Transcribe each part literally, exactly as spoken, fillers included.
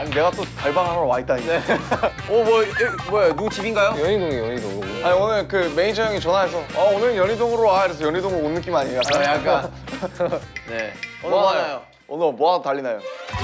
아니 내가 또 달방하러 와 있다니. 네. 어, 뭐, 뭐야, 누구 집인가요? 연희동이 연희동. 아니 오늘 그 매니저 형이 전화해서 어 오늘 연희동으로 와 이래서 연희동으로 온 느낌 아니에요? 아, 약간. 네. 오늘 뭐 하나요? 오늘 뭐 하나 달리나요?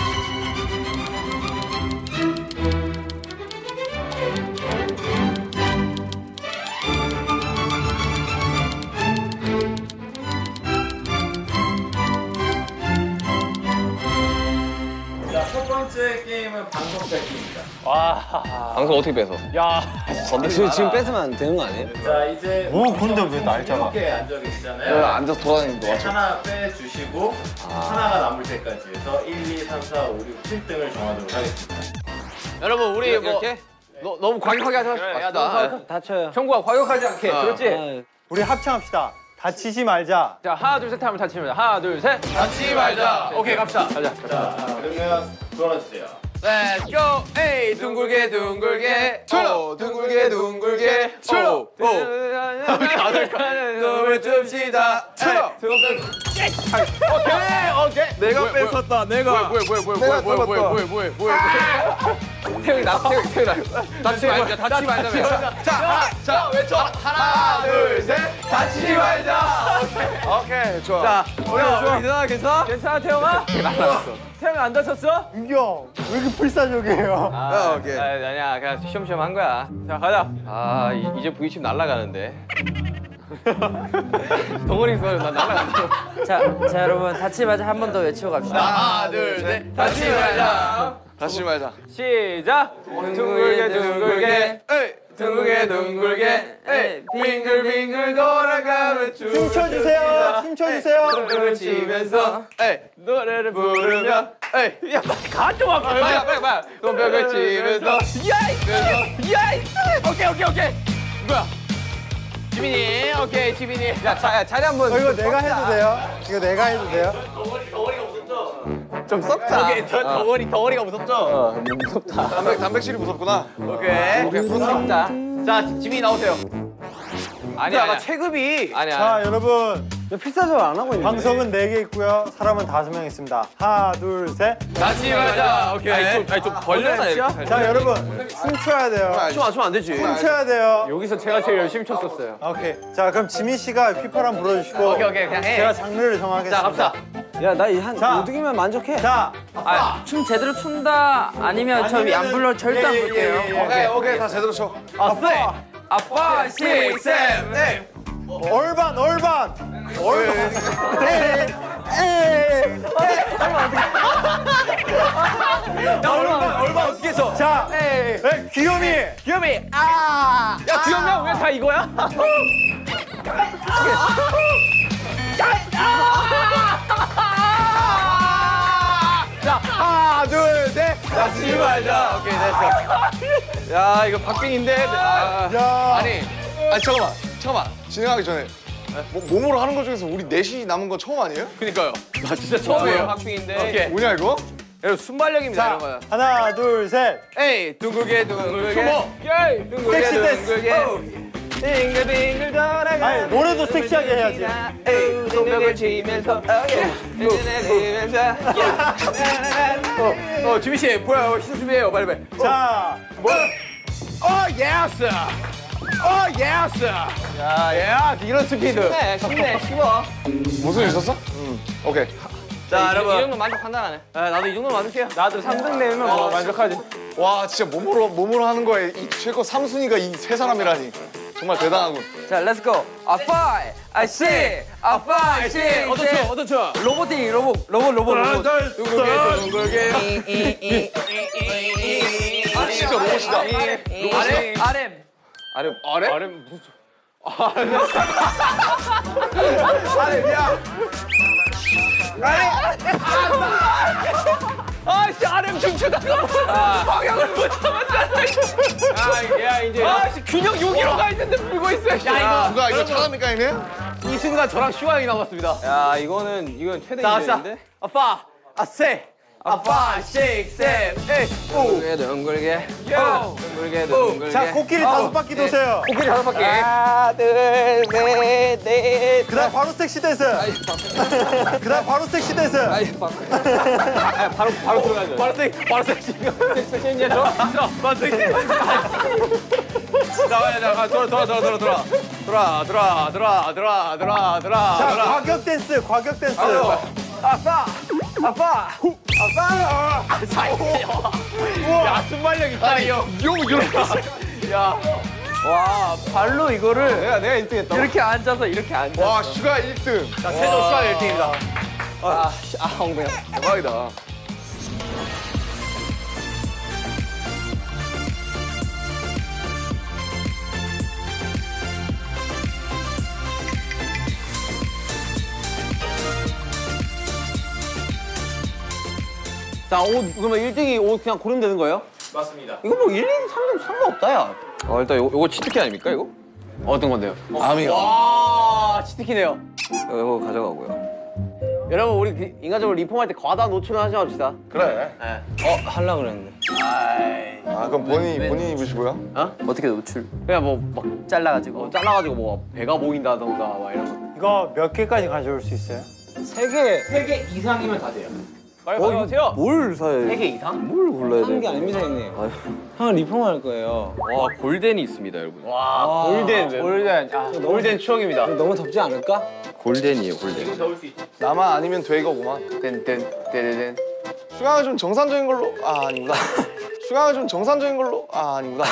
자, 첫 번째 게임은 방송 뺏기입니다. 와. 방송 어떻게 뺏어? 야. 지금, 지금 뺏으면 안 되는 거 아니에요? 자, 이제 뭐 근데 왜 날 잡아? 이렇게 앉아 네, 계시잖아요. 앉아서 돌아다니는 거 맞죠? 하나 빼주시고 하나가 남을 때까지 해서 일, 이, 삼, 사, 오, 육, 칠 등을 정하도록 하겠습니다. 여러분, 우리 뭐. 이렇게? 너, 너무 과격하게 하지 마시고. 야, 너 다쳐요. 형구가 과격하지 않게. 그렇지? 우리 합창합시다. 다치지 말자. 자, 하나, 둘, 셋 하면 다치지 말자. 하나, 둘, 셋. 다치지 말자. 오케이, 갑시다. 가자. 자, 그러면 돌아주세요. Let's go! 에이, 둥글게, 둥글게. 출로! 둥글게 둥글게 출로! 오! 눈을 줍시다. 출로! 오케이, 오케이. 내가 뺏었다 내가 뭐야, 뭐야, 뭐야, 뭐야, 뭐야, 뭐야, 뭐야, 뭐야, 뭐야. 태형이 나, 태형이, 태형이 나. 다치지 말자, 다치지 말자. 자, 하나, 자, 외쳐. 하나, 둘, 셋. 다치지 말자. 오케이 좋아. 자, 우리 괜찮아, 괜찮아? 괜찮아, 태영아? 태영이 안 다쳤어? 민경, 왜 이렇게 불사조개예요? 아, 오케이. 아, 아니야, 그냥 시험시험 한 거야. 자, 가자. 아, 이, 이제 V칩 날아가는데. 덩어리 있어요, 나 날아간다. 자, 자 여러분 다치지 말자 한 번 더 외치고 갑시다. 하나, 둘, 셋. 다치지 말자. 다시 말자. 시작! 둥글게, 둥글게. 에이, 둥글게, 둥글게. 에이, 빙글빙글 돌아가면 춤춰주세요. 춤춰주세요. 손을 치면서 에이, 노래를 부르면 에이, 야, 빨리 가좀 와. 빨리, 빨리, 빨리. 손뼉을 치면서 야이, 야이. 오케이, 오케이, 오케이. 누구야? 지민이, 오케이, 지민이. 야, 자, 야, 자리 한번. 어, 이거 내가 해도 돼요? 이거 내가 해도 돼요? 좀 썩자. 오케이, 저 덩어리, 덩어리가 무섭죠? 어, 무섭다. 단백 단백질이 무섭구나. 오케이. 오케이, 무섭다. 자, 지민이 나오세요. 아니야, 야, 아니야. 나 체급이. 아니야. 자, 여러분. 필사적으로 안 하고 있는데. 방송은 네 개 있고요. 사람은 다섯 명 있습니다. 하나, 둘, 셋. 다시 말자. 오케이. 아니, 좀, 아니, 좀 벌렸나, 이렇게. 자, 여러분. 춤춰야 돼요. 춤 안 추면 안 되지. 춤춰야 돼요. 여기서 제가 제일 열심히 췄었어요. 오케이. 자, 그럼 지민 씨가 휘파람 불어주시고. 오케이, 오케이, 그냥 해. 제가 장르를 정하겠습니다. 자, 갑시다. 야, 나 한 자. 오득이면 만족해. 자, 아, 춤 제대로 춘다 아니면 저 안 불러 절대 안 예, 예, 볼게요. 예, 예. 오케이 오케이 다 제대로 쳐. 아빠. 아빠, 육, 칠, 에잇. 얼반, 얼반. 얼반. 야, 얼마, 얼마 어떻게 했어? 자, 에, 귀요미. 귀요미. 아. 야, 귀엽냐? 왜 다 이거야? 자, 하나, 둘, 셋. 다치지 말자. 오케이, 됐어. 야, 이거 박빙인데. 아, 야. 아니 아니 잠깐만 잠깐만 진행하기 전에 뭐, 몸으로 하는 것 중에서 우리 넷이 남은 건 처음 아니에요? 그니까요. 나 진짜 처음이에요. 박빙인데. 오케이. 뭐냐 이거? 여러분, 순발력입니다, 이런 자, 거야. 하나, 둘, 셋. 에이, 둥글게, 둥글게. 효모. 예이, 둥글게, 섹시 댄스. 둥글게. 빙글빙글 돌아가. 아니, 노래도 섹시하게 해야지. 에이, 손뼉을 치면서. 치면서. 어, 어, 지민 씨, 뭐야? 시작 준비해요, 빨리 빨리. 자, 뭐? 어, 예스. 어, 예스. 야, 예, 이런 스피드. 쉽네, 쉽네, 쉬워. 무슨 일 있었어? 응. 오케이. 자, 이 여러분. 정도 만족한다, 나는. 아, 나도 이 정도만 맞을게요. 나도 삼 등 내면 뭐 만족하지. 와 진짜 몸으로 몸으로 하는 거에 이 최고 삼 순위가 이 세 사람이라니 정말 대단하군. 자, 렛츠 고. 아, 파이, 아, 시, 아, 파이, 시. 어떤 춤, 어떤 춤? 로봇이 로봇, 로봇, 로봇, 로봇. 둥글게, 둥글게. 아 진짜 로봇이다. 아렘, 아렘. 아름, 아래? 아름 무슨. 아니야. 아씨, 아름 춤추다가 방향을 못 잡았잖아. 아, 야, 이제. 아씨, 균형 여기로 가 있는데 불고 있어. 야, 이거. 누가 이거 차갑니까 얘네? 이 순간 저랑 슈아 형이 나왔습니다. 야, 이거는, 이건 최대 자, 인정인데? 아빠, 아세, 아빠, 식, 셋, 에이, 오. 둥글게, 둥글게. 오. 둥글게, 둥글게. 자, 코끼리 다섯 바퀴 도세요. 코끼리 다섯 바퀴. 하나, 둘, 셋, 넷. 그다음 그다음 바로 섹시 댄스. 그다음 바로 섹시 댄스. 아니 바, 아, 바로 바로 들어가죠. 바로 섹 바로 섹시. 섹시 이제 저 바로 섹시. 나와야 자 돌아 돌아 돌아 돌아 돌아 돌아 돌아 돌아 돌아 돌아 돌아 자, 돌아. 과격 댄스, 과격 댄스. 아빠 아빠 후 아빠. 야 순발력 있다 이 형. 용 이렇게. 야. 와 발로 이거를 내가 내가 일 등 했다. 이렇게 앉아서 이렇게 앉아. 와 슈가 일 등. 자 최종 수학 일 등입니다. 아, 씨, 아 엉덩이 대박이다. 자, 옷 그러면 일 등이 옷 그냥 고르면 되는 거예요? 맞습니다. 이거 뭐 일, 이, 삼 등 상관없다, 야. 어, 일단 요, 요거 치트키 아닙니까, 이거? 어떤 건데요? 아미가. 와, 치트키네요. 이거 가져가고요. 여러분, 우리 그 인간적으로 리폼할 때 과다 노출은 하지 맙시다. 그래. 어, 하려고 그랬는데. 아이. 아 그럼 본인 본인 입으시고요. 어? 어떻게 노출? 그냥 뭐 막 잘라가지고. 어, 잘라가지고 뭐 배가 보인다던가 막 이런 거. 이거 몇 개까지 가져올 수 있어요? 세 개. 세 개 이상이면 다 돼요. 빨리 가져가세요. 뭘 사야 세 개 이상? 뭘 골라야 돼? 하는 게 아닙니다, 형님. 형은 리폼할 거예요. 와, 골덴이 있습니다, 여러분. 와, 골덴. 골덴. 아, 골덴 추억입니다. 너무 덥지 않을까? 골덴이에요, 골덴. 나만 아니면 되거구만. 땐땐 떼레덴. 슈가가 좀 정상적인 걸로. 아 아니구나. 슈가가 좀 정상적인 걸로. 아 아니구나.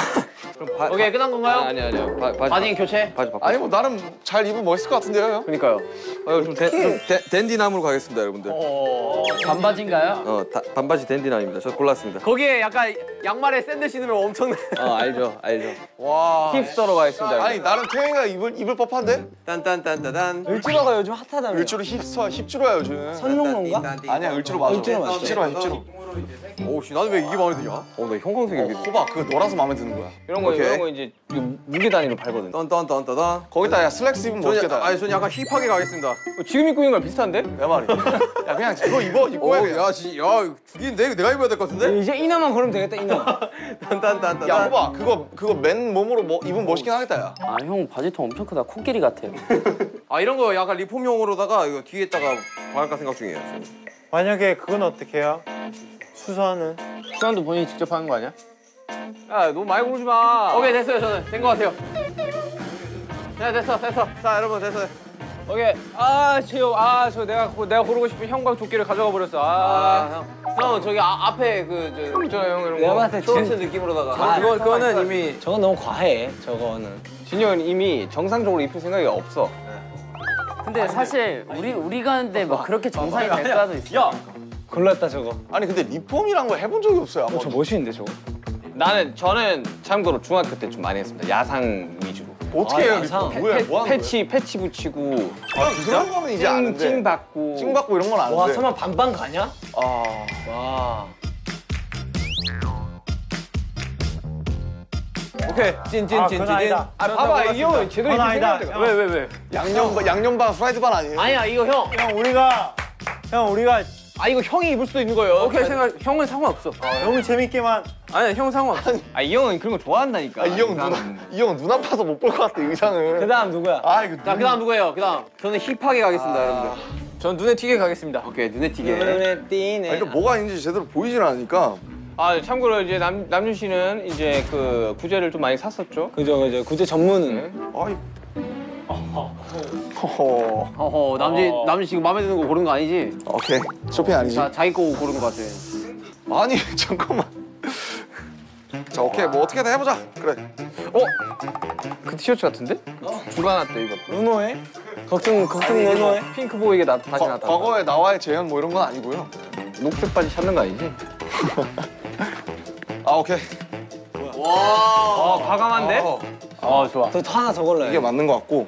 오케이, 끝난 건가요? 아, 아니 아니요. 바, 바지 바지 교체? 바지 바꿔. 아니 뭐 나름 잘 입으면 멋있을 것 같은데요. 그니까요. 어, 좀, 댄, 좀 댄, 댄디남으로 가겠습니다, 여러분들. 어... 반바지인가요? 어, 다, 반바지 댄디남입니다. 저 골랐습니다. 거기에 약간 양말에 샌들 신으면 엄청난 어, 알죠, 알죠. 와. 힙스터로 가겠습니다. 아니 나름 태영이가 입을 입을 법한데? 딴딴딴따단. 을지로가 요즘 핫하다며. 을지로 힙스터 힙주로야 요즘. 선롱론가? 아니야 을지로 맞아. 을지로 맞죠? 힙주로야 힙주로. 오, 씨, 나는 왜 이게 마음에 드냐? 어, 나 형광색이 이게. 호박 그거 놀아서 마음에 드는 거야. 이런 거 오케이. 이런 거 이제 이거 무게 단위로 팔거든. 딴딴딴따단. 거기다 야 슬랙스 입으면 저는, 멋있겠다. 아니, 저는 약간 힙하게 가겠습니다. 어, 지금 입고 있는 거랑 비슷한데? 내 말이. 야 그냥 이거 입어 입고 오, 해. 그냥. 야, 지, 야, 죽인데? 내가 입어야 될 것 같은데? 이제 이나만 걸으면 되겠다, 이나. 딴딴딴따단. 야 호박 그거 그거 맨 몸으로 뭐 입으면 멋있긴 하겠다 야. 아 형 바지통 엄청 크다. 코끼리 같아요. 아, 이런 거 약간 리폼용으로다가 이거 뒤에다가 박을까 생각 중이에요, 지금. 만약에 그건 어떻게 해요? 수선은? 수환도 본인이 직접 하는 거 아니야? 야 너무 많이 고르지 마. 오케이 됐어요 저는 된 거 같아요. 야 됐어 됐어. 자, 여러분, 됐어요. 오케이. 아 지효 아저 내가 고- 내가 고르고 싶은 형광 조끼를 가져가 버렸어. 아, 형. 형 저기 아, 앞에 그저 저 형 이런 거. 내가 봤을 때 초록색 진- 느낌으로다가. 아, 그거 그거는 이미 저건 너무 과해, 저거는. 진이 형은 이미 정상적으로 입힐 생각이 없어. 근데 사실 우리 우리 가는데 막 그렇게 정상이 될까도 있어. 야 골랐다, 저거. 아니 근데 리폼이란 걸 해본 적이 없어요. 어, 저 멋있는데, 저거? 나는 저는 참고로 중학교 때 좀 많이 했습니다. 야상 위주로. 어떻게 아, 해요 야상. 리폼? 뭐야 뭐 하는 패치 패치 붙이고 거야? 아, 그런 거는 이제 아는데. 찡찡 받고. 찡 받고 이런 건 아는데. 와, 설마 반반 가냐? 아. 와. 오케이 아, 찐찐찐 그건 찐. 아니다. 아 봐봐 이 형은 제대로 그건 입힐 아니다. 생각이 형. 왜왜 왜? 양념 양념반 프라이드 반 아니에요? 아니야 이거 형. 형, 우리가 형, 우리가 아 이거 형이 입을 수도 있는 거예요. 오케이 생각 형은 상관없어. 너무 재밌게만 아니 형 상관없어. 아이 형은 그런 거 좋아한다니까. 아, 이 형 의상은. 눈, 이 형은 눈 아파서 못 볼 것 같아 의상을. 그 다음 누구야? 아 이거 자 그다음 누구예요? 그다음 저는 힙하게 가겠습니다 여러분들. 전 눈에 튀게 가겠습니다. 오케이 눈에 튀게. 눈에 띄네. 아, 이거 뭐가 있는지 제대로 보이질 않으니까. 아 참고로 이제 남 남준 씨는 이제 그 구제를 좀 많이 샀었죠. 그죠, 그죠. 구제 전문은. 아이. 허허. 어허 남준 남준 씨 이거 마음에 드는 거 고르는 거 아니지? 오케이 쇼핑 아니지? 자 자기 거 고르는 거 같아. 아니 잠깐만. 자 오케이 뭐 어떻게든 해보자. 그래. 어? 그 티셔츠 같은데? 누가 났대 이거. 은호해? 걱정, 걱정 은호해? 핑크 보이게 나 다시 과, 나타. 과거의 나와의 재현 뭐 이런 건 아니고요. 녹색 바지 찾는 거 아니지? 아 오케이. 아 과감한데? 어, 아 좋아. 너 하나 더 골라야 이게 맞는 것 같고.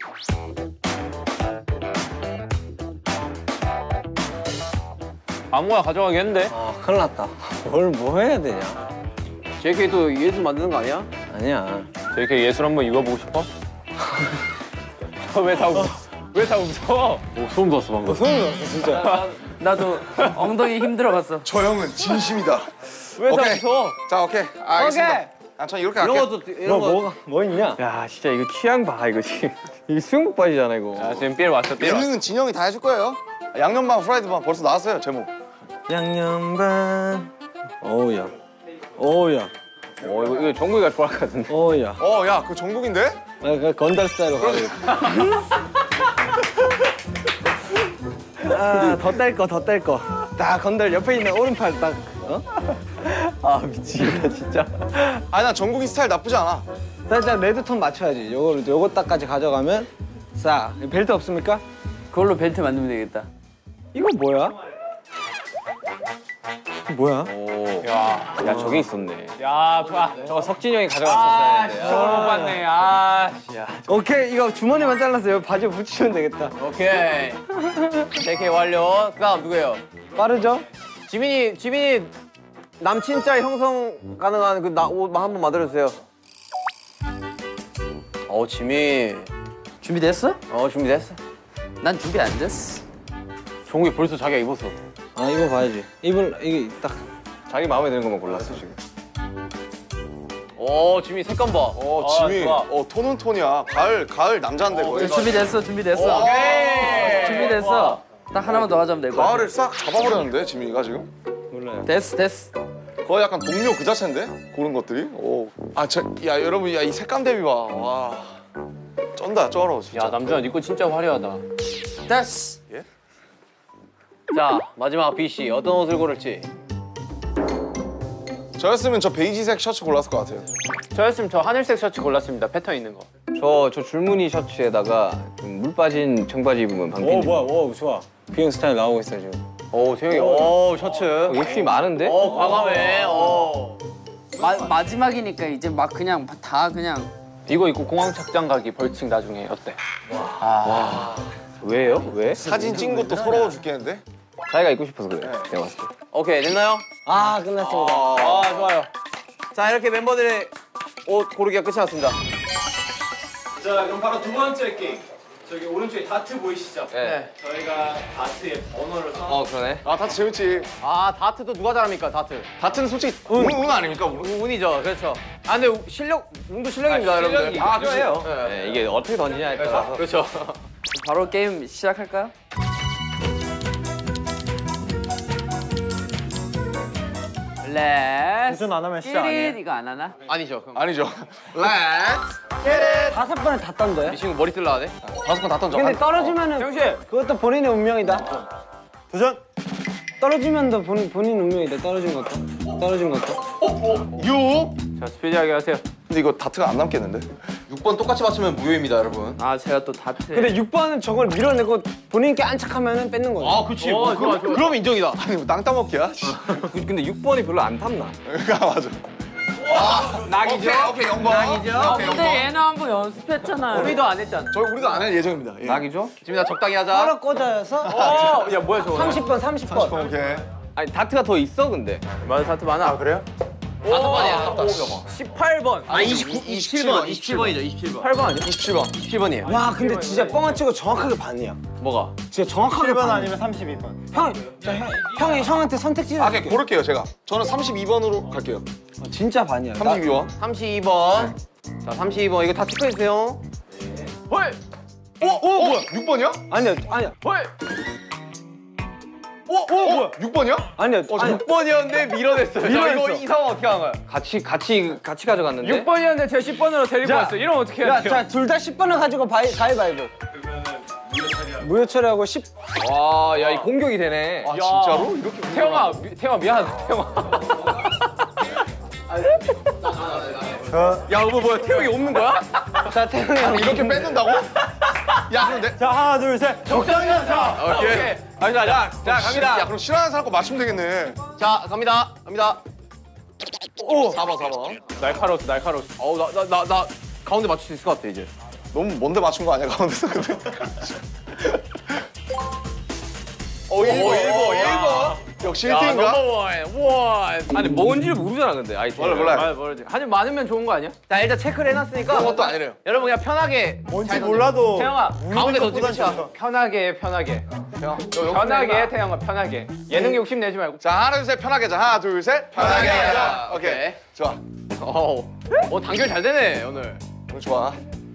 아무거나 가져가겠는데? 아, 큰일 났다. 뭘 뭐 해야 되냐? 제이케이도 예술 만드는 거 아니야? 아니야. 제이케이 예술 한번 입어보고 싶어? 왜 다 웃어? 왜 다 웃어? 오 소름 돋았어 방금. 소름 돋았어, 진짜. 나도 엉덩이 힘들어갔어. 저 형은 진심이다. 왜 다 오케이. 웃어? 자 오케이. 알겠습니다. 오케이. 아, 전 이렇게 이런 할게요. 것도 이런 뭐, 거. 뭐가 뭐 있냐? 야 진짜 이거 취향 봐 이거 지금. 이 수영복 바지잖아 이거. 야 지금 삘 왔어 삘 왔어. 예능은 진영이 다 해줄 거예요. 양념반, 프라이드반 벌써 나왔어요 제목. 양념반. 어우야. 어우야. 어 이거, 이거 정국이가 좋아할 것 같은데. 어우야. 어, 야, 그 정국인데? 나 그 건달 스타일로 가야겠다. 아, 더 뗄 거, 더 뗄 거. 딱 건달 옆에 있는 오른팔 딱. 어? 아 미치겠다 진짜. 아니, 난 정국이 스타일 나쁘지 않아. 살짝 레드톤 맞춰야지. 요거를 요거 딱까지 가져가면 싹. 벨트 없습니까? 그걸로 벨트 만들면 되겠다. 이거 뭐야? 이거 뭐야? 야, 야 저게 있었네. 야, 봐. 저거 석진이 형이 가져갔었어야 했는데. 아, 저걸 못 봤네. 아, 야. 오케이 이거 주머니만 잘라서 여기 바지에 붙이면 되겠다. 오케이. 제이케이 완료. 그다음 누구예요? 빠르죠? 지민이 지민이 남친 짤 형성 가능한 그 나 옷 한번 만들어 주세요. 어 지민. 준비됐어? 어 준비됐어. 난 준비 안 됐어. 정국이 벌써 자기가 입었어. 아 이거 봐야지. 입을 이게 딱. 자기 마음에 드는 것만 골랐어 지금. 오 지민 색감 봐. 어, 아, 지민. 좋아. 어, 톤은 톤이야. 가을, 가을 남자인데 거의. 준비됐어, 준비됐어. 오케이. 준비됐어. 딱 하나만 더 하자면 될 거야. 가을을 싹 잡아버렸는데, 지민이가 지금? 몰라요. 됐어, 됐어. 거의 약간 동료 그 자체인데? 고른 것들이? 오. 아, 저, 야, 여러분, 야, 이 색감 대비 봐. 와. 쩐다, 쩔어, 진짜. 야, 남준아, 네 거 진짜 화려하다. 됐어. 자 마지막 B 씨 어떤 옷을 고를지. 저였으면 저 베이지색 셔츠 골랐을 것 같아요. 저였으면 저 하늘색 셔츠 골랐습니다. 패턴 있는 거. 저, 저 줄무늬 셔츠에다가 좀 물 빠진 청바지 입으면 오 방금. 뭐야? 오 좋아. 비행 스타일 나오고 있어 지금. 오 태영이 오 셔츠. 욕심이 많은데? 어 과감해. 어. 마, 마지막이니까 이제 막 그냥 다 그냥. 이거 입고 공항 착장 가기 벌칙 나중에 어때? 와. 왜요? 왜? 사진 찍은 것도 서러워 죽겠는데? 자기가 입고 싶어서 그래. 내가 봤을 때. 오케이 됐나요? 아 끝났습니다. 아 좋아요. 자 이렇게 멤버들의 옷 고르기가 끝이 났습니다. 자 그럼 바로 두 번째 게임. 저기 오른쪽에 다트 보이시죠? 네. 저희가 다트의 번호를 써. 어, 그러네. 아, 다트 재밌지. 아 다트도 누가 잘합니까 다트? 다트는 솔직히 운, 운 아닙니까, 운? 운- 운이죠 그렇죠. 아 근데 실력 운도 실력입니다 여러분들. 아, 그래요? 그래요? 네, 이게 어떻게 던지냐에 따라서. 그렇죠. 바로 게임 시작할까요? 렛츠. 무슨 안 하면 시작 아니에요? 끼릿 이거 안 하나? 아니죠. 그럼. 아니죠. 렛츠 다섯 번에 다 떤데. 이 친구 머리 쓸라 하네. 다섯 번 다 던져. 근데 떨어지면은 형씨! 그것도 본인의 운명이다. 도전! 떨어지면 더 본인 본인 운명이다. 떨어진 것도. 떨어진 것도. 육. 자, 스피디하게 하세요. 근데 이거 다트가 안 남겠는데? 육 번 똑같이 맞추면 무효입니다 여러분. 아 제가 또 다트. 근데 육 번은 저걸 밀어내고 본인께 안착하면은 뺏는 거야. 아 그치. 어, 좋아, 좋아. 그럼 인정이다. 아니, 뭐 땅 따먹기야? 근데 육 번이 별로 안 탐나. 그러니까 맞아. 낙이죠? 오케이, 오케이, 영번. 낙이죠? 아 오케이, 근데 영번. 얘는 한 번 연습했잖아요. 우리도 안 했잖아. 저희 우리도 안 할 예정입니다. 예. 낙이죠? 지금 나 적당히 하자. 하나 꽂아서 어, 야, 뭐야, 저거. 삼십 번, 삼십 번. 오케이. 아니, 다트가 더 있어, 근데. 맞아 다트 많아. 아, 그래요? 다섯 번이야. 십팔 번. 아 이십구, 이십칠 번, 이십칠 번이죠 이십칠 번. 팔 번 아니야? 이십칠 번. 이십칠 번이에요. 와 근데 진짜 뻥안 치고 정확하게 반이야. 뭐가? 진짜 정확하게 일 번 반. 아니면 삼십이 번. 형, 자, 형, 형이 형한테 선택지를 아, 그냥 줄게. 고를게요, 제가. 저는 삼십이 번으로 갈게요. 어, 진짜 반이야. 나- 삼십이 번. 삼십이 번. 자 삼십이 번 이거 다 체크해 주세요. 헐! 어, 어, 뭐야? 육 번이야? 아니야, 아니야, 헐! 어, 어, 뭐야? 육 번이야? 아니야. 어, 아니야. 육 번이었는데 밀어냈어요. 밀어냈어. 자, 이거 이 상황 어떻게 한 거야? 같이, 같이, 같이 가져갔는데. 네? 육 번이었는데 제가 십 번으로 데리고 자, 왔어. 이러면 어떻게 해야 야, 돼요? 자, 둘 다 십 번을 가지고 바이, 가위바위보. 무효 처리하고 십. 와, 야, 이 공격이 되네. 아, 진짜로? 이렇게 태영아, 미, 태영아, 미안하다, 태영아. 저, 야 이거 뭐야 태형이 없는 거야? 자, 태형이 형. 이렇게 뺏는다고? 야, 그럼 내. 자, 하나, 둘, 셋. 적당히 하자. 오케이. 아, 자, 자, 자, 갑니다. 야, 그럼 싫어하는 사람 거 맞추면 되겠네. 자 갑니다. 갑니다. 오, 사 번, 사 번. 날카로웠어, 날카로웠어. 어우 나 나 나 나 가운데 맞출 수 있을 것 같아 이제. 너무 먼데 맞춘 거 아니야, 가운데서 근데? 어 일 번, 일 번, 일 번. 역시 일 등인가? 넘버원, 원. 아니, 뭔지를 모르잖아, 근데. 아이, 몰라, 몰라. 아, 모르지. 한이 많으면 좋은 거 아니야? 자 일단 체크를 해놨으니까 그런 것도 아니래요. 여러분 그냥 편하게 뭔지 잘 몰라도. 태영아, 가운데 것보단 던지면 차. 좋다. 편하게, 편하게. 자, 편하게, 태영아, 편하게. 예능 욕심 내지 말고. 자, 하나, 둘, 셋, 편하게. 자, 하나, 둘, 셋. 편하게 하자. 오케이. 오케이. 좋아. 어, 어 단결 잘 되네 오늘. 오늘 좋아.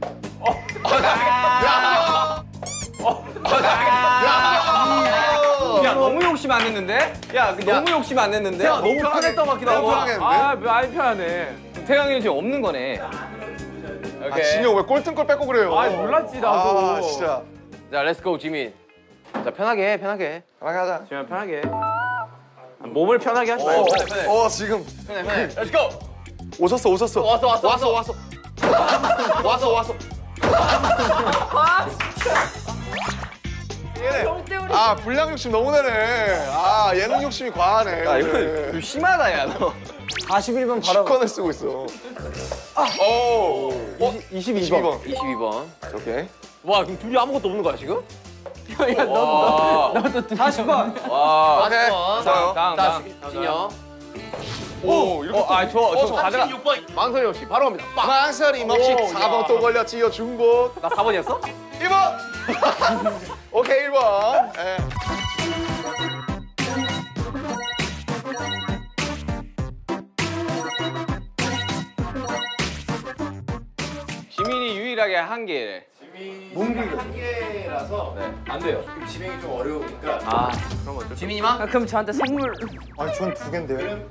야 너무 욕심 안 냈는데? 야 너무 욕심 안 냈는데? 태양 너무 편했던 것 같기도 하고. 편하겠는데? 아 많이 편하네. 태양이는 지금 없는 거네. 아, 진영 왜 꼴등걸 뺏고 그래요? 아 몰랐지 나도. 아, 진짜. 자 렛츠고 지민. 자 편하게 해 편하게. 편하게 하자. 지금 편하게. 몸을 편하게 하지 어, 말고. 어, 어, 지금 편해 편해. 렛츠고. 오셨어, 오셨어. 왔어 왔어 왔어 왔어. 왔어 왔어. 얘네. 아, 불량 욕심 너무 내네. 아, 예능 욕심이 과하네. 야 이거 오늘. 좀 심하다 야 너. 사십일 번 바로. 컷을 쓰고 있어. 아, 오. 어, 이십이 번. 번. 이십이 번. 오케이. 와 그럼 둘이 아무것도 없는 거야 지금? 야 너도 너도 사십 번. 와. 오케이. 좋아요. 다음 자 다음. 진영. 오, 이렇게. 아저저 저 가져가. 삼십육 번. 망설임 없이 바로 갑니다. 빡. 망설임 없이 오, 사 번 야. 또 걸렸지요, 중복. 나 사 번이었어? 일 번. 오케이, 일 번. 예. 지민이 유일하게 한 개래. 지민이 한 개라서 안 돼요. 진행이 좀 어려우니까 아 그런 거. 지민이만? 아, 그럼 저한테 선물. 아니 전 두 개인데요.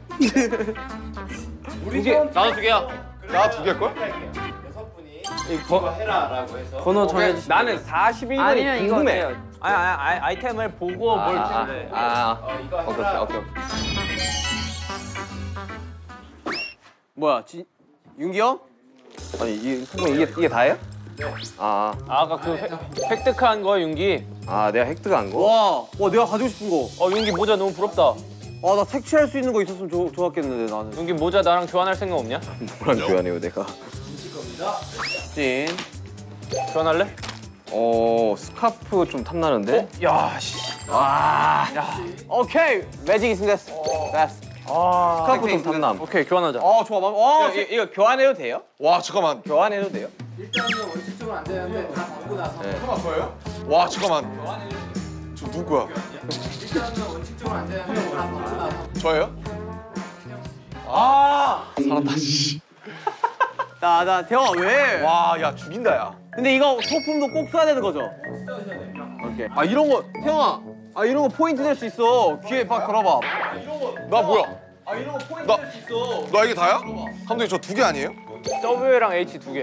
우리 개. 선 나도 두 개야. 나 두 개일걸? 할게요. 여섯 분이 이 이거 번- 해라라고 해서 번호 정해주시면. 나는 사십일 번이 아니면 이거 궁금해. 어때요? 아니 아니 아니 아이템을 보고 뭘 아, 주는데. 아, 아. 어, 이거 오케이 해라. 오케이 오케이. 뭐야? 지, 윤기 형? 아니 이 수분 이게 이게 다예요? 아, 아, 아까 그 획- 획득한 거 윤기. 아 내가 획득한 거? 와, 와 내가 가지고 싶은 거. 어 윤기 모자 너무 부럽다. 아, 나 색칠할 수 있는 거 있었으면 좋, 좋았겠는데 나는. 윤기 모자 나랑 교환할 생각 없냐? 뭐랑 교환해요 내가? 진. 교환할래? 어 스카프 좀 탐나는데? 야 씨. 오케이, 매직 있으면 됐어. 됐어. 아. 스카프 좀 탐남. 오케이 교환하자. 어, 좋아. 와, 이거, 이거 교환해도 돼요? 와, 잠깐만. 교환해도 돼요? 일단은 원칙적으로 안 되는데 다 담고 나서 잠깐만, 저예요? 와, 잠깐만. 저 누구야? 일단은 원칙적으로 안 되는데 다 담고 나서 저예요? 아, 살았다, 씨. 나, 나 태영아 왜? 와, 야, 죽인다, 야. 근데 이거 소품도 꼭 써야 되는 거죠? 오케이. 아 이런 거 태영아. 아 이런 거 포인트 될 수 있어. 귀에 막 걸어봐. 나 뭐야? 아 이런 거 포인트 나- 될 수 있어. 나 이게 다야? 감독님, 저 두 개 아니에요? W랑 H 두 개.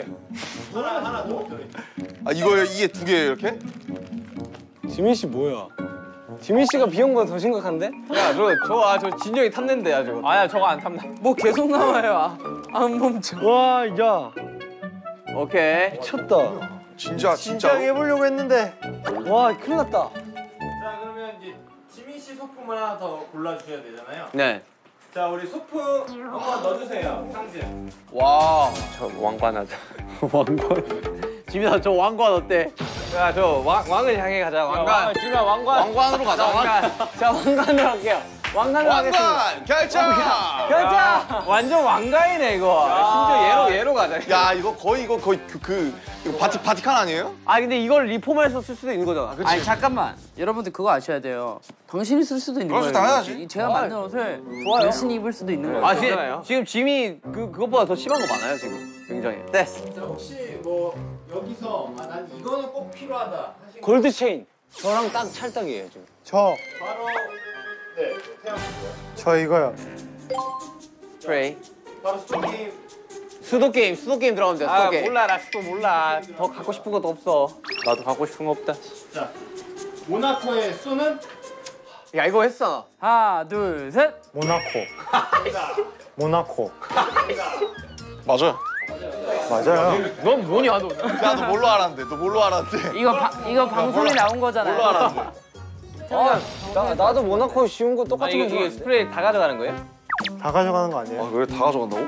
아, 이거, 이게 두 개예요, 이렇게? 지민 씨 뭐야? 지민 씨가 비용보다 더 심각한데? 야, 저, 저, 아, 저 진영이 탐낸데, 야, 저거. 아야, 저거 안 탐나. 뭐 계속 나와요. 아, 안 멈춰. 와, 야. 오케이. 미쳤다. 진짜, 진짜 진짜. 해보려고 했는데. 와, 큰일 났다. 자 그러면 이제 지민 씨 소품을 하나 더 골라주셔야 되잖아요. 네. 자 우리 소품 한번 넣어주세요. 상징. 와, 저 왕관 하자. 지민아, 저 왕관 어때? 야, 저 왕, 왕을 향해 가자, 왕관. 지금 왕관. 왕관으로 가자. 왕관. 자, 왕관으로 할게요. 왕관으로 하겠습니다. 왕관 결정! 결정! 완전 왕관이네, 이거. 심지어 얘로, 얘로 가자. 야, 이거 거의, 이거 거의 그, 그 이거 바티, 바티칸 아니에요? 아, 근데 이걸 리폼해서 쓸 수도 있는 거잖아. 아니 잠깐만. 여러분들 그거 아셔야 돼요. 당신이 쓸 수도 있는 그렇지, 거예요. 당연하지. 이- 제가 만든 옷을 당신이 입을 수도 있는 거예요. 아, 지, 괜찮아요. 지금 짐이 그, 그것보다 더 심한 거 많아요, 지금. 굉장히. 됐어. 자 혹시 뭐 여기서 아, 난 이거는 꼭 필요하다 하신 거 골드 체인. 저랑 딱 찰떡이에요, 지금. 저, 바로 네 태양 씨고요. 저 이거요. 스프레이. 바로 스토게임. 수도 게임, 수도 게임 들어가면 돼요, 아, 수도 게임. 몰라, 나 스토 몰라. 더 갖고 싶은 것도 없어. 나도 갖고 싶은 거 없다. 자 모나코의 수는 야, 이거 했어. 하나, 둘, 셋. 모나코. 모나코. 맞아요. 맞아요. 넌 뭐냐, 너. 야, 너 뭘로 알았는데? 너 뭘로 알았는데? 이거 바, 이거 방송에 나온 거잖아요. 뭘로 알았는데? 아, 나, 나도 모나코 쉬운 거 아, 똑같은 이거, 거 이게 좋아하는데. 스프레이 다 가져가는 거예요? 다 가져가는 거 아니에요? 아, 그래? 다 가져간다고?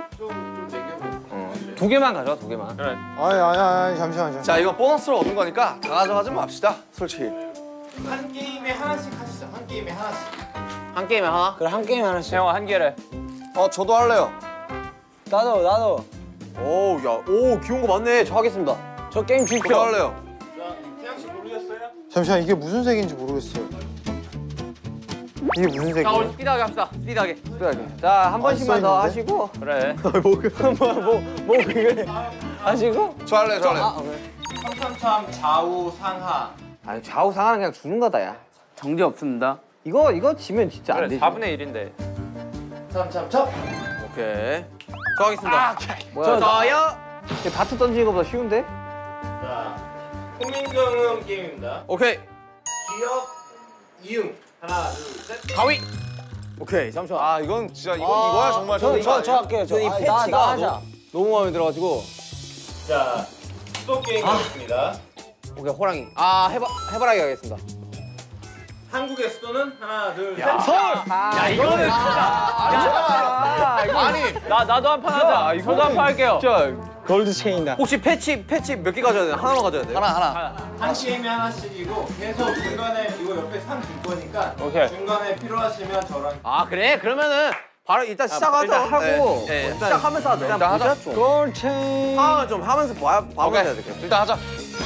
두 개만 가져와, 두 개만. 그래. 아니, 아니, 아니, 잠시만, 잠시만. 자, 이거 보너스로 얻는 거니까 다 가져가지 맙시다, 솔직히. 한 게임에 하나씩 하시죠. 한 게임에 하나씩. 한 게임에 하나? 그래, 한 게임에 하나씩. 세영아, 한 개를. 어, 저도 할래요. 나도, 나도. 오, 야, 오, 귀여운 거 많네. 저 하겠습니다. 저 게임 저도 주십시오. 할래요. 자 태양 씨 모르겠어요? 잠시만, 이게 무슨 색인지 모르겠어요. 이게 무슨 자 색이야? 우리 스피드하게 합시다. 스피드하게. 스피드하게. 자, 한 번씩만 더 하시고. 그래. 뭐뭐 그게 하시고. 저 할래 저 할래. 참참참 좌우 상하. 아, 좌우 상하는 그냥 주는 거다, 야. 정지 없습니다. 이거 이거 지면 진짜 안 그래 되지. 사분의 일인데. 참참참. 오케이. 저 하겠습니다. 뭐야? 저요. 이거 다트 던지는 것보다 쉬운데? 자, 홍민정음 게임입니다. 오케이. 기억 이응. 하나, 둘, 셋. 가위. 오케이. 잠시만. 아 이건 진짜 이거 이거야 정말. 저, 저, 저 아니야? 할게요. 저. 이 아, 패치가 나, 나 하자. 너무, 너무 마음에 들어가지고. 자, 수도 게임 가겠습니다. 오케이, 호랑이. 아, 해바 해바라기 하겠습니다. 한국의 수도는 하나, 둘, 셋. 야 이거는 아, 이거 아니 나 나도 한 판 하자. 저도 한 판 할게요. 골드 체인이다. 혹시 패치 패치 몇 개 가져야 돼? 하나만 가져야 돼? 하나 하나. 한 게임에 하나씩이고 계속 중간에 이거 옆에 상 줄 거니까 오케이. 중간에 필요하시면 저랑 아 그래? 그러면은 바로 일단 시작하자. 일단 하고 네, 네, 일단 시작하면서 하자. 일단 하자. 골드 체인. 하면 좀 하면서 봐 봐봐야 오케이. 돼. 이렇게. 일단 하자.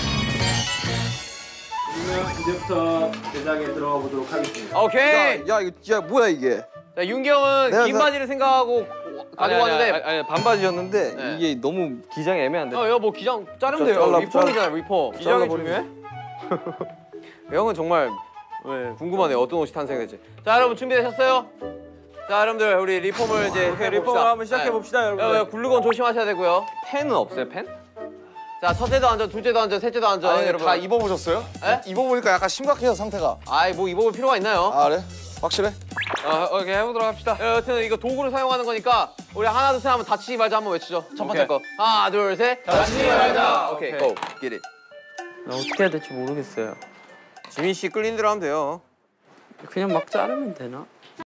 그러면 이제부터 제작에 들어가 보도록 하겠습니다. 오케이. 야, 이거 야 뭐야 이게? 자 윤기 형은 내가 긴 나- 바지를 생각하고 가지고 왔는데. 아니, 아니 반바지였는데 네. 이게 너무 기장이 애매한데. 어, 이거 뭐 기장 자르면 저- 돼요. 잘라- 리폼이잖아, 리폼. 기장이 중요해? 형은 정말 네, 궁금하네요. 어떤 옷이 탄생될지. 자, 여러분 준비되셨어요? 자, 여러분들 우리 리폼을 이제 해봅시다. 리폼을 한번 시작해 네. 봅시다, 여러분. 야, 야, 굴르건 조심하셔야 되고요. 펜은 없어요, 펜? 자, 첫째도 앉아, 둘째도 앉아, 셋째도 앉아. 아니 여러분. 다 입어보셨어요? 에? 입어보니까 약간 심각해요 상태가. 아이, 뭐 입어볼 필요가 있나요? 아 그래? 확실해? 어, 오케이, 해보도록 합시다. 여튼 이거 도구를 사용하는 거니까 우리 하나, 둘, 셋 하면 다치지 말자 한번 외치죠. 첫 번째 오케이. 거. 하나, 둘, 셋. 다치지 말자. 오케이, 고. get it. 나 어떻게 해야 될지 모르겠어요. 지민 씨 끌린 대로 하면 돼요. 그냥 막 자르면 되나?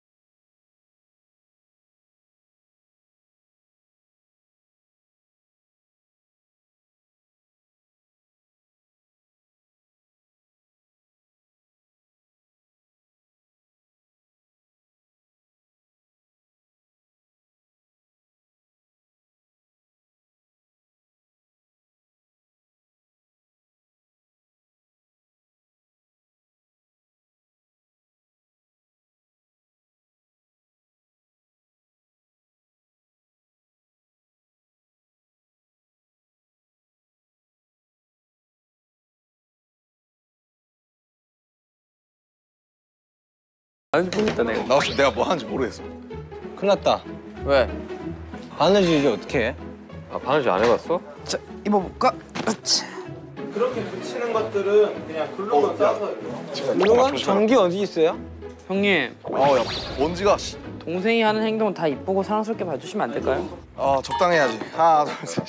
안 보겠다 내가. 나 혹시 내가 뭐 하는지 모르겠어. 큰일 났다. 왜? 바느질 이제 어떻게 해? 아 바느질 안 해봤어? 자, 입어볼까? 그렇게 붙이는 것들은 그냥 글루건 싸서 물론 전기 어디 있어요? 형님, 어야 먼지가. 씨. 동생이 하는 행동 다 이쁘고 사랑스럽게 봐주시면 안 될까요? 아 적당히 해야지. 하나 둘 셋.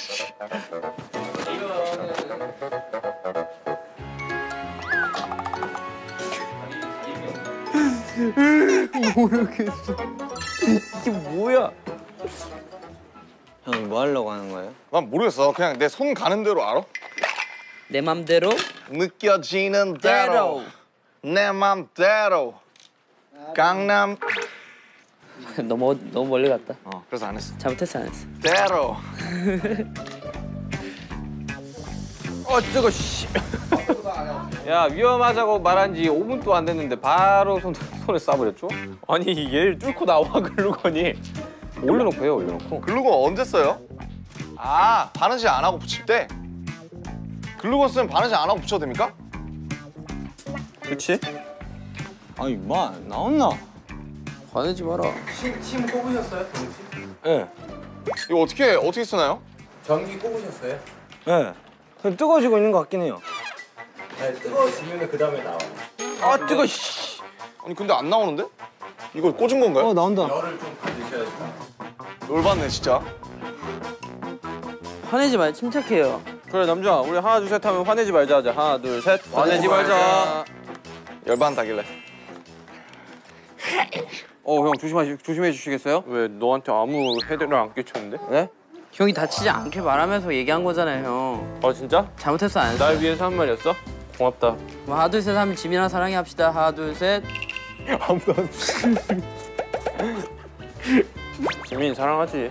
이게 뭐야? 형, 뭐 하려고 하는 거예요? 난 모르겠어. 그냥 내 손 가는 대로 알아? 내 맘대로 느껴지는 대로 내 맘대로 강남. 너무 너무 멀리 갔다. 어 그래서 안 했어. 잘못했어 안 했어. 대로. 어, 저거 씨. 야 위험하자고 말한 지 오 분도 안 됐는데 바로 손, 손에 쏴버렸죠? 아니 얘를 뚫고 나와 글루건이. 올려놓고 해요 올려놓고. 글루건 언제 써요? 아 바느질 안 하고 붙일 때. 글루건 쓰면 바느질 안 하고 붙여도 됩니까? 그렇지? 아니, 뭐 나왔나? 화내지 마라. 침, 침 꼽으셨어요? 전기? 예. 이거 어떻게 어떻게 쓰나요? 전기 꼽으셨어요? 예. 그냥 뜨거워지고 있는 것 같긴 해요. 네, 뜨거워지면 그 다음에 나와요. 아, 뜨거 씨. 아니 근데 안 나오는데? 이거 꽂은 건가요? 어, 나온다. 열을 좀 받으셔야지. 열받네 진짜. 화내지 마. 침착해요. 그래 남자 우리 하나 둘 셋 하면 화내지 말자 하자. 하나 둘 셋. 화내지 말자. 열받다길래. 어, 형 조심하시 조심해 주시겠어요? 왜 너한테 아무 헤드를 안 끼쳤는데? 네? 형이 다치지 않게 말하면서 얘기한 거잖아요, 형. 어 진짜? 잘못했어 안 했어. 날 위해서 한 말이었어? 고맙다. 뭐 하나 둘 셋 하면 지민아 사랑해 합시다. 하나 둘 셋. 아무도 안 지민 사랑하지.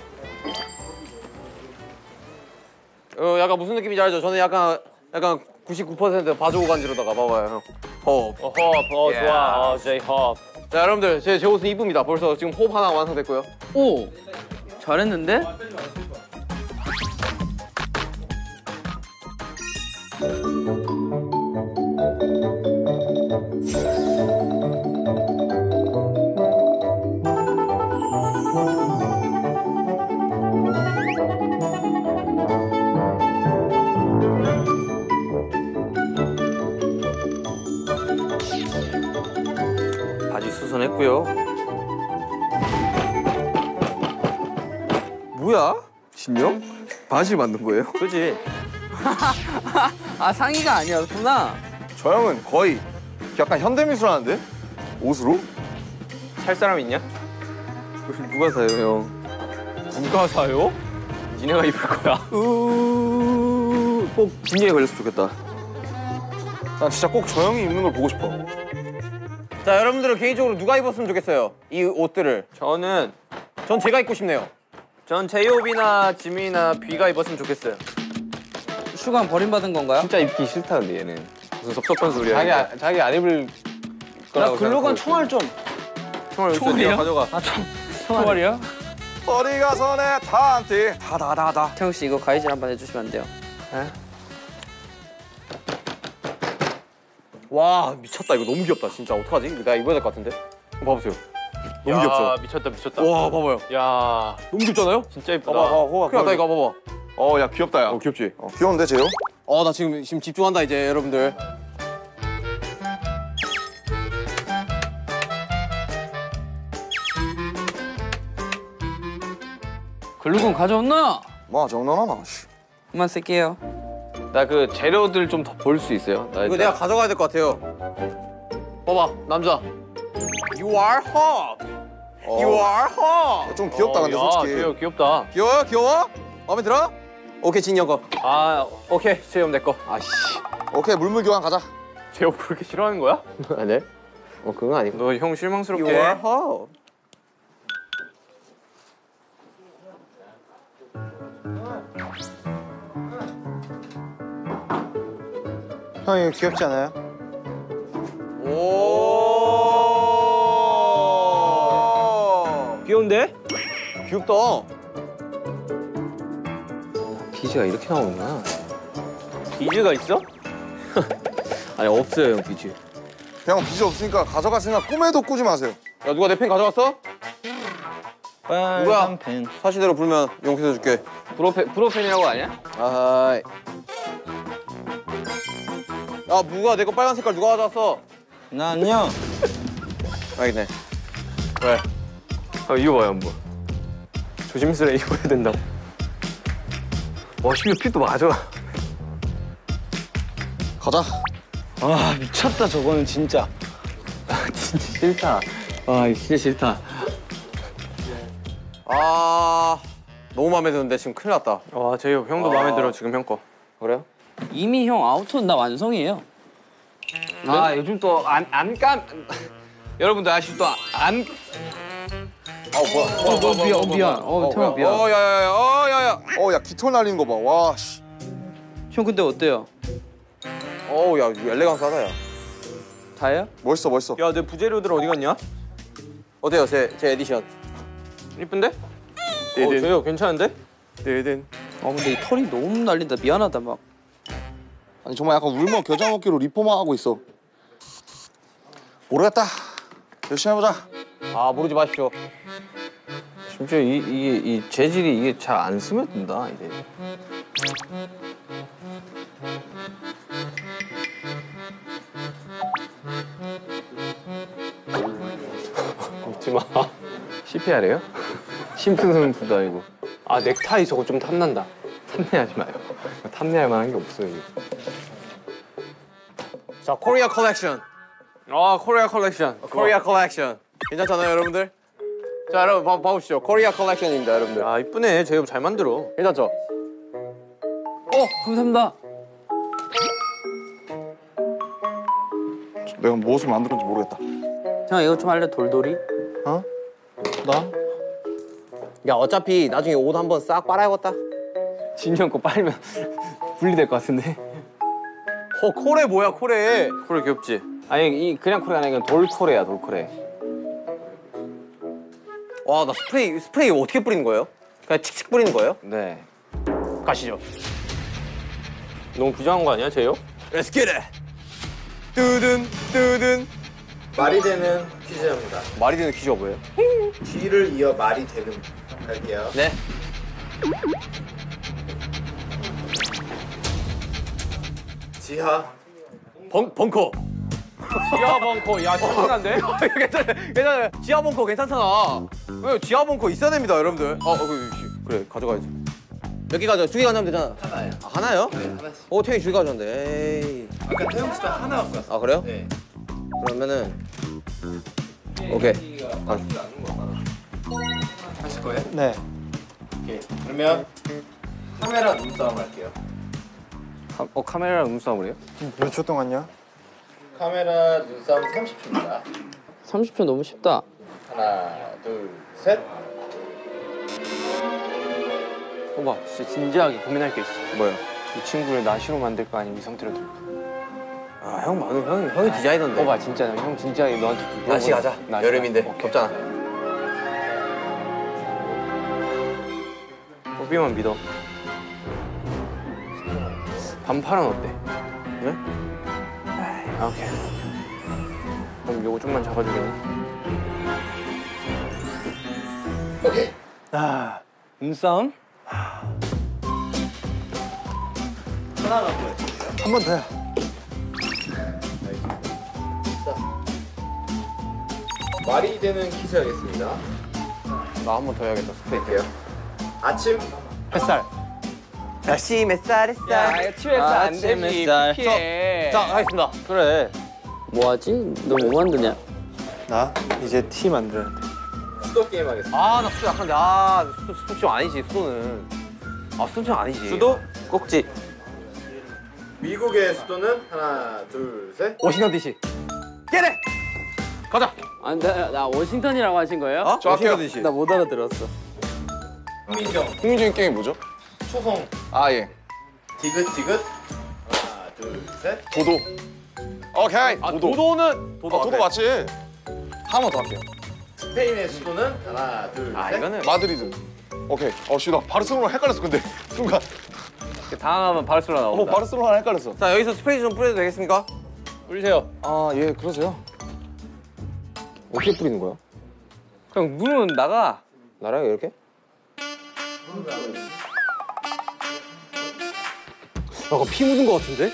어, 약간 무슨 느낌인지 알죠? 저는 약간 약간 구십구 퍼센트 봐주고 간지로다가 봐봐요, 형. 어, 어, 헙, 어 예. 좋아. 어 제이 헙. 자 여러분들 제, 제 옷은 이쁩니다. 벌써 지금 호흡 하나 완성됐고요. 오 잘했는데? 바지 수선했고요. 뭐야? 진영? 바지 만든 거예요? 그지? 아 상의가 아니었구나. 저 형은 거의 약간 현대미술 하는데? 옷으로? 살 사람 있냐? 누가 사요 형? 누가 사요? 니네가 입을 거야. 으... 꼭 징계에 걸렸으면 좋겠다. 난 진짜 꼭 저 형이 입는 걸 보고 싶어. 자 여러분들은 개인적으로 누가 입었으면 좋겠어요? 이 옷들을. 저는 전 제가 입고 싶네요. 전 제이홉이나 지민이나 비가 입었으면 좋겠어요. 슈가 버림받은 건가요? 진짜 입기 싫다 근데 얘는. 무슨 섭섭한 소리야. 자기 아, 자기 안 입을 거라고 글로건 생각하고 총알 좀. 총알 여기 있어. 총알이요? 네가 가져가. 아 총, 총알이요? 어디가 선에 다한테 다다다다. 태웅 씨 이거 가위질 한번 해주시면 안 돼요? 와 미쳤다. 이거 너무 귀엽다. 진짜 어떡하지? 이거 내가 입어야 될 것 같은데. 이거 봐보세요. 너무 야, 귀엽죠? 미쳤다 미쳤다. 와 봐봐요. 야 너무 귀엽잖아요? 진짜 이쁘다. 봐봐, 봐봐, 호가. 큰일 났다 이거 봐봐. 어, 야 귀엽다 야. 어 귀엽지? 어, 귀여운데 재요? 어 나 지금 지금 집중한다 이제 여러분들. 글루건 가져왔나? 마 장난하나? 씨. 그만 쓸게요. 나 그 재료들 좀 더 볼 수 있어요? 나 이거 일단- 내가 가져가야 될 것 같아요. 봐봐 남자. You are hot. You are hot. 좀 귀엽다 근데 야, 솔직히. 귀여워, 귀엽다. 귀여워요? 귀여워? 마음에 들어? 오케이 진영 거. 아 오케이 제이홉 내 거. 아씨 오케이 물물 교환 가자. 제이홉 그렇게 싫어하는 거야? 아네. 어 그건 아니고. 너 형 실망스럽게. You are hot. 형 이거 귀엽지 않아요? 오. 귀여운데? 귀엽다. 비즈가 이렇게 나오는구나. 비즈가 있어? 아니 없어요 형 비즈. 형 비즈 없으니까 가져갈 생각 꿈에도 꾸지 마세요. 야 누가 내 펜 가져갔어? 빨간 펜. 사실대로 불면 용서해줄게. 브로펜 브로펜이라고 아니야? 아이. 야 누가 내 거 빨간 색깔 누가 가져왔어? 난요. 알겠네. 왜? 아 이거 봐요 한번. 조심스레 입어야 된다고. 와 심지어 핏도 맞아. 가자. 아 미쳤다 저거는 진짜. 아 진짜 싫다. 아 이거 진짜 싫다. 아 너무 마음에 드는데 지금 큰일 났다. 와 제이홉 형도 아. 마음에 들어 지금 형 거. 그래요? 이미 형 아우톤 나 완성이에요. 아 요즘 또 안 안 깜. 여러분들 아시죠 또안 아 뭐야? 어, 너 미안, 어, 미안. 어, 태영아 미안. 어 야야야. 어 야야. 어 야 깃털 날리는 거 봐. 와 씨. 형 근데 어때요? 어우 야 이거 엘레강스하다 야. 다예요? 멋있어 멋있어. 야 내 부재료들 어디 갔냐? 어때요 제 제 에디션? 이쁜데? 어 제이홉 괜찮은데? 네든. 아 근데 이 털이 너무 날린다. 미안하다 막. 아니 정말 약간 울먹 겨자 먹기로 리포마 하고 있어. 모르겠다. 열심히 해보자. 아 모르지 마십시오. 심지어 이 이게 이 재질이 이게 잘 안 스며든다 이제. 웃지 마. 씨피알이에요? 심쿵스름프도 아니고. 아 넥타이 저거 좀 탐난다. 탐내하지 마요. 탐내할 만한 게 없어요. 이거. 자 코리아 컬렉션. 아 코리아 컬렉션. 코리아 컬렉션. 괜찮잖아요 여러분들? 자 여러분 봐, 봐보시죠. 코리아 컬렉션입니다 여러분들. 아 이쁘네. 제이홉 잘 만들어. 괜찮죠? 어 감사합니다. 내가 무엇을 만들었는지 모르겠다. 형 이거 좀 할래 돌돌이? 어? 나? 야 어차피 나중에 옷 한번 싹 빨아야겠다. 진영 거 빨면 분리될 것 같은데. 어 코레 뭐야 코레? 코레 귀엽지? 아니 이 그냥 코레가 아니라 이건 돌코레야 돌코레. 와, 나 스프레이 스프레이 어떻게 뿌리는 거예요? 그냥 칙칙 뿌리는 거예요? 네. 가시죠. 너무 부정한 거 아니야, 제요? Let's get it. 뚜든 뚜든. 말이 되는 퀴즈입니다. 말이 되는 퀴즈가 뭐예요? 뒤를 이어 말이 되는 갈게요. 네. 지하. 벙 벙커. 지하 벙커. 야, 심각한데? 괜찮아, 괜찮아. 지하 벙커 괜찮잖아. 왜 지하 벙커 있어야 됩니다, 여러분들. 어, 어 그, 그래 가져가야지. 몇 개 가져? 두 개 가져면 되잖아. 하나요. 아, 하나요? 네, 하나씩. 어, 태형이 두 개 가져왔는데. 에이. 아까 태영 씨도 하나 갖고 왔어. 아 그래요? 네. 그러면은 오케이. 아, 하실 거예요? 네. 오케이. 그러면 카메라 눈싸움 할게요. 카, 어, 카메라랑 눈싸움을 해요? 몇 초 동안요? 카메라 눈싸움 삼십 초입니다. 삼십 초 너무 쉽다. 하나, 둘, 셋. 오빠 진짜 진지하게 고민할 게 있어. 뭐요? 이 친구를 나시로 만들까 아니면 이 상태로 둘까? 아, 형 많은 형이 형이 디자이너인데. 오빠 진짜 형 진지하게 너한테 물어보는 날씨 가자. 날씨 여름인데 오케이. 덥잖아. 뽀삐만 믿어. 반팔은 어때? 네? 아, 오케이. 그럼 요거 좀만 잡아주겠네. 아, 눈싸움? 한 번 더요. 말이 되는 퀴즈 하겠습니다. 나 한 번 더 해야겠다. 스프레이. 할게요. 아침 햇살. 다시 햇살 햇살. 야, 치외서 아, 안 되지. 햇살. 피해. 자, 하겠습니다. 그래. 뭐 하지? 너 뭐 만드냐? 나 이제 티 만들어야 돼. 수도 게임 하겠습니다. 아, 나 수도 약한데. 아, 수도 수도 좀 아니지. 수도는. 아, 수도 좀 아니지. 수도? 꼭지. 미국의 수도는 하나, 둘, 셋. 워싱턴 디씨. 깨래. 가자. 아, 나, 나 워싱턴이라고 하신 거예요? 어? 저 할게요. 워싱턴 디씨. 나 못 알아들었어. 흥민정, 흥미적인 게임이 뭐죠? 초성, 아 예. 디귿디귿. 하나, 둘, 셋. 도도. 오케이. 아, 도도. 도도는 도도. 아, 도도 맞지? 한 번 더 할게요. 스페인의 수도는 하나, 둘, 아, 셋. 이거는 마드리드. 오케이. 어, 씨, 나 바르셀로나 헷갈렸어, 근데. 순간. 당황하면 바르셀로나 어, 나온다. 바르셀로나 헷갈렸어. 자, 여기서 스프레이 좀 뿌려도 되겠습니까? 뿌리세요. 아, 예, 그러세요. 어떻게 뿌리는 거야? 그냥 눈은 나가. 나랑 이렇게? 약간 피 묻은 거 같은데?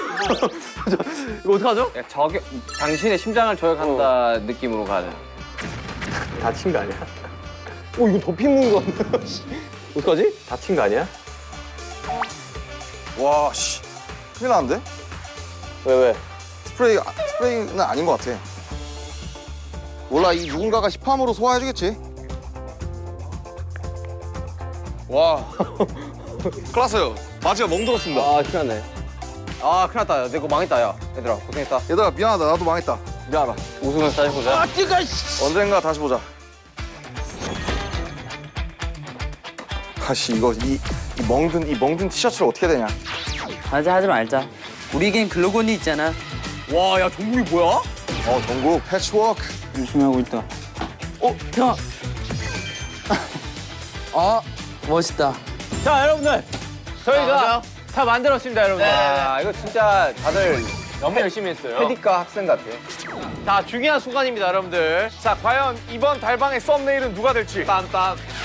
이거 어떡하죠? 야, 저격, 당신의 심장을 저격한다 느낌으로 가는. 다친 거 아니야? 어, 이거 더 피 묻은 거 같네. 어떡하지? 다친 거 아니야? 와, 씨. 큰일 나는데? 왜, 왜? 스프레이, 스프레이는 아닌 것 같아. 몰라, 이 누군가가 힙함으로 소화해주겠지. 와. 큰일 났어요. 바지가 멍들었습니다. 아, 큰일 났네. 아, 큰일 났다. 내 거 망했다, 야. 얘들아, 고생했다. 얘들아, 미안하다. 나도 망했다. 미안하다. 우승을 다시 보자. 언젠가 다시 보자. 아씨, 이거, 이, 이 멍든, 이 멍든 티셔츠를 어떻게 해야 되냐. 하자 하지 말자. 우리에겐 글로건이 있잖아. 와, 야, 종국이 뭐야? 어, 전국 패치워크. 열심히 하고 있다. 어, 형. 아, 멋있다. 자, 여러분들. 저희가 다 만들었습니다, 여러분들. 네. 아, 이거 진짜 다들 너무 열심히 했어요. 패디과 학생 같아. 자, 중요한 순간입니다, 여러분들. 자, 과연 이번 달방의 썸네일은 누가 될지. 빰빰.